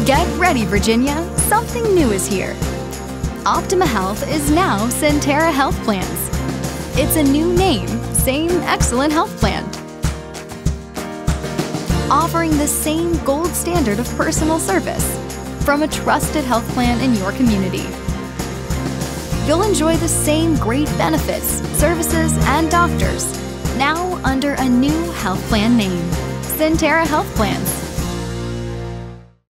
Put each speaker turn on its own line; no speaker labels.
Get ready, Virginia! Something new is here. Optima Health is now Sentara Health Plans. It's a new name, same excellent health plan. Offering the same gold standard of personal service from a trusted health plan in your community. You'll enjoy the same great benefits, services, and doctors, now under a new health plan name, Sentara Health Plans.